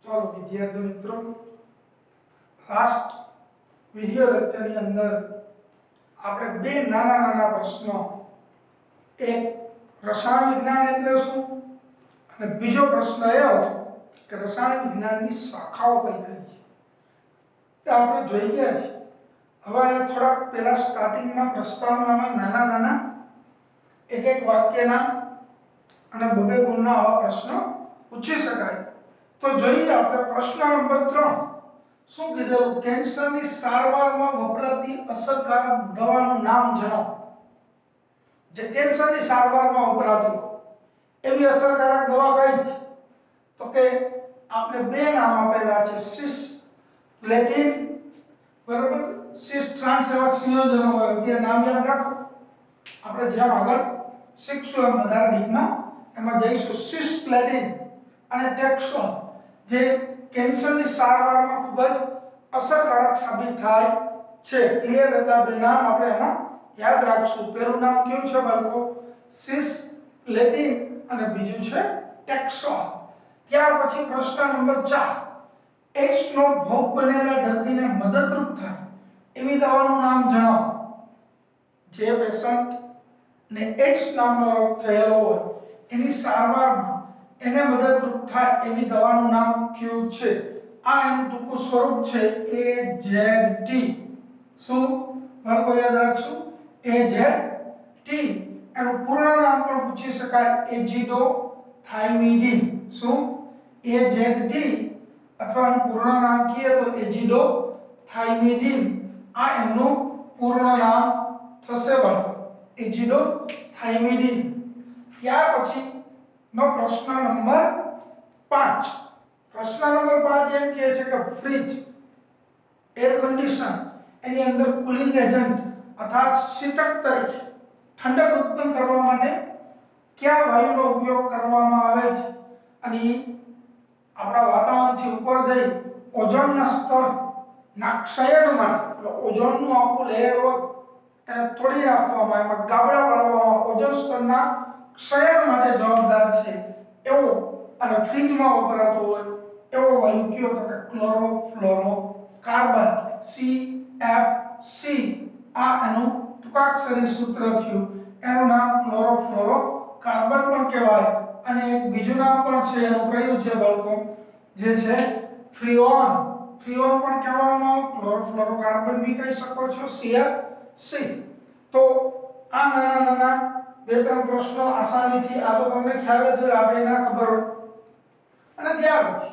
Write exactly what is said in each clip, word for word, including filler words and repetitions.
चलो विद्यार्थी मित्रों, लास्ट विडियो लेक्चर ની અંદર આપણે બે નાના નાના પ્રશ્નો, એક રસાયણ વિજ્ઞાન એટલે શું અને બીજો પ્રશ્ન એ હતો કે રસાયણ વિજ્ઞાનની શાખાઓ કઈ કઈ છે તે આપણે જોઈ ગયા છે। હવે આ થોડા પહેલા સ્ટાર્ટિંગમાં પ્રસ્તાવનામાં નાના નાના એક એક વાક્યના અને બબે ગુણના આવા પ્રશ્નો પૂછી શકાય। તો જોઈએ આપણે પ્રશ્ન નંબર ત્રણ, શું કીધું? કેન્સરની સારવારમાં વપરાતી અસરકારક દવાનું નામ જણાવો। જે કેન્સરની સારવારમાં વપરાતી એવી અસરકારક દવા કઈ છે? તો કે આપણે બે નામ આપેલા છે, સિસ્પ્લેટિન બરાબર, સિસ ટ્રાન્સ એવા સંયોજનો હોય તે નામ યાદ રાખો। આપણે જેમ આગળ શીખશું એમ વધારે ડીપમાં એમાં જઈશું। સિસ્પ્લેટિન અને ટેક્સોન જે કેન્સરની સારવારમાં ખૂબ જ અસરકારક સાબિત થાય છે। ક્લિયર? એટલે બે નામ આપણે એમાં યાદ રાખશું। પહેલું નામ કયું છે બાળકો? સિસ્પ્લેટિન અને બીજું છે ટેક્સોન। ત્યાર પછી પ્રશ્ન નંબર ચાર, એઇડ્સ નો ભોગ બનેલા દર્દીને મદદરૂપ થાય એવી દવાનું નામ જણાવો। જે પેશન્ટ ને એઇડ્સ નામનો રોગ થયેલો હોય એની સારવારમાં એને મદદરૂપ થાય એવી દવાનું નામ કયું છે? આ એનું ટૂંકું સ્વરૂપ છે એ ઝેડ ટી। શું બાળકો યાદ રાખશું? A Z T. એનું પૂર્ણ નામ પણ પૂછી શકાય, એઝિડોથાઇમિડિન। શું? એ ઝેડ ટી અથવા એનું પૂર્ણ નામ કહીએ તો એઝિડોથાઇમિડિન। આ એમનું પૂર્ણ નામ થશે બાળકો, એઝિડોથાઇમિડિન। ત્યાર પછી નો પ્રશ્ન નંબર પાંચ, પ્રશ્ન નંબર પાંચ એમ કહે છે કે ફ્રીજ, એર કન્ડિશન એની અંદર કુલિંગ એજન્ટ અર્થાત શીતક તરીકે ઠંડક ઉત્પન્ન કરવા માટે કયા વાયુનો ઉપયોગ કરવામાં આવે છે? અને આપણા વાતાવરણથી ઉપર જઈ ઓઝોનના સ્તરના ક્ષયન માટે, એટલે ઓઝોનનું આખું લેયર હોય એને તોડી નાખવામાં, એમાં ગાબડા પાડવામાં ઓઝોન સ્તરના ક્ષયન માટે જવાબદાર છે એવો અને ફ્રીજમાં વપરાતો હોય એવો વાયુ કયો? તો કે ક્લોરોફ્લોરોકાર્બન, સી એફ સી। આ એનું ટૂંકાક્ષરી સૂત્ર થયું, એનું નામ ક્લોરોફ્લોરોકાર્બન પણ કહેવાય। અને એક બીજું નામ પણ છે એનું, કયું છે બાળકો? જે છે ફ્રીઓન। ફ્રીઓન પણ કહેવામાં આવે, ક્લોરોફ્લોરોકાર્બન બી કહી શકો છો, સી એફ સી। તો આ નાના નાના બે ત્રણ પ્રશ્નો આસાનીથી, આ તો તમને ખ્યાલ જ હોય, આ બે ના ખબર હોય। અને ત્યાર પછી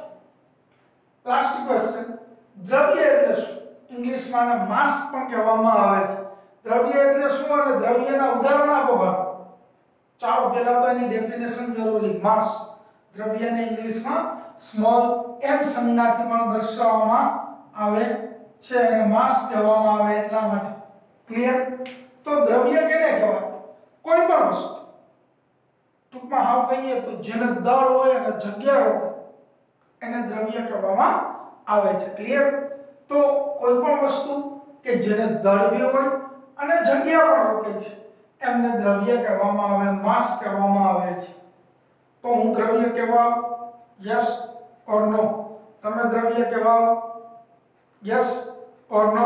લાસ્ટ ક્વેશ્ચન, દ્રવ્ય એટલે શું? ઇંગ્લિશમાં આને માસ પણ કહેવામાં આવે છે। દ્રવ્ય એટલે શું અને દ્રવ્યના ઉદાહરણ આપો બાળકો। ચાલો પહેલા તો એની ડેફિનેશન જરૂરી, માસ। દ્રવ્યને ઇંગ્લિશમાં સ્મોલ એમ સંજ્ઞાથી પણ દર્શાવવામાં આવે છે અને માસ કહેવામાં આવે એટલા માટે। ક્લિયર? તો દ્રવ્ય કેને કહેવાય? કોઈ પણ વસ્તુ, ટૂંકમાં હાવ કહીએ તો જેને દળ હોય અને જગ્યા હોય એને દ્રવ્ય કહેવામાં આવે છે। ક્લિયર? તો કોઈ પણ વસ્તુ કે જેને દળ બી હોય અને જગ્યા પણ રોકે છે એમને દ્રવ્ય કહેવામાં આવે, માસ કહેવામાં આવે છે। તો હું દ્રવ્ય કહેવાઉં? યસ ઓર નો? તમે દ્રવ્ય કહેવાઓ? યસ ઓર નો?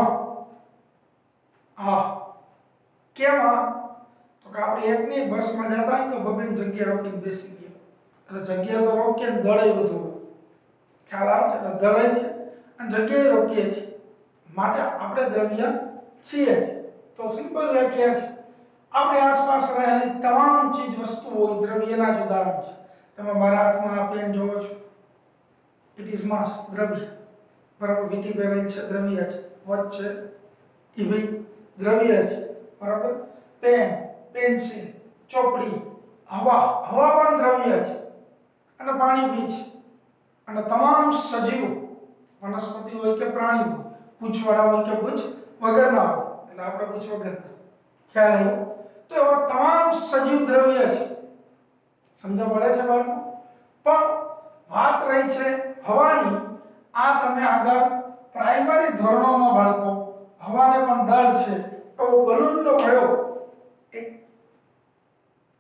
હા। કેમ? તો કે આપણે એક નહીં બસમાં જતા હોય તો બબેન જગ્યા રોકીને બેસી ગયા, એટલે જગ્યા તો રોકીએ ને દળે બધું હોય, ખ્યાલ આવે છે? એટલે દળે છે અને જગ્યાએ રોકીએ છીએ, માટે આપણે દ્રવ્ય છીએ જ। તો સિમ્પલ વ્યાખ્યા છે, આપણી આસપાસ રહેલી તમામ ચીજ વસ્તુઓ દ્રવ્યના જ ઉદાહરણ છે। તમે મારા હાથમાં આ પેન જોવો છો, ઇટ ઇઝ માસ, દ્રવ્ય બરાબર। વીટી પહેરેલ છે, દ્રવ્ય છે। વોચ છે, એ બી દ્રવ્ય છે બરાબર। પેન, પેન્સિલ, ચોપડી, હવા, હવા પણ દ્રવ્ય છે અને પાણી બી છે। અને તમામ સજીવો, વનસ્પતિ હોય કે પ્રાણી હોય, પૂંછવાળા હોય કે પૂંછ વગરના હોય, એટલે આપણે પૂંછ વગરના, ખ્યાલ આવ્યો? તો એવા તમામ સજીવ દ્રવ્ય છે। સમજ પડે છે બાળકો? પણ વાત રહી છે હવાની, આ તમે આગળ પ્રાઇમરી ધોરણોમાં બાળકો હવાને પણ દળ છે એવો બલૂનનો પ્રયોગ એક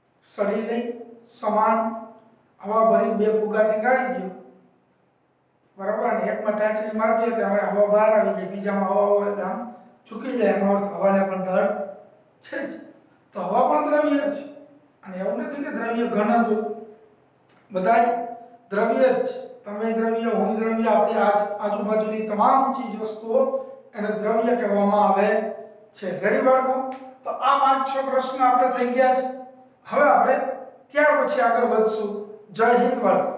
સળી લઈ સમાન હવા ભરી બે ફુગા ટીંગાડી દો બરાબર, અને એકમાં ટાંચણી મારતી એટલે હવે હવા બહાર આવી જાય, બીજામાં હવા હોય એટલે આમ ચૂકી જાય, એનો અર્થ હવાને પણ દળ છે જ. તો હવા પણ દ્રવ્ય છે, અને એવું નથી કે દ્રવ્ય ઘન જ હોય, બધાય દ્રવ્ય જ છે. તમે દ્રવ્ય, હું દ્રવ્ય, આપણી આજ આજુબાજુની તમામ ચીજ વસ્તુઓ એને દ્રવ્ય કહેવામાં આવે છે. રેડી બાળકો? તો આ પાંચ છ પ્રશ્ન આપણે થઈ ગયા છે. હવે આપણે ત્યાર પછી આગળ વધશું. જય હિન્દ બાળકો.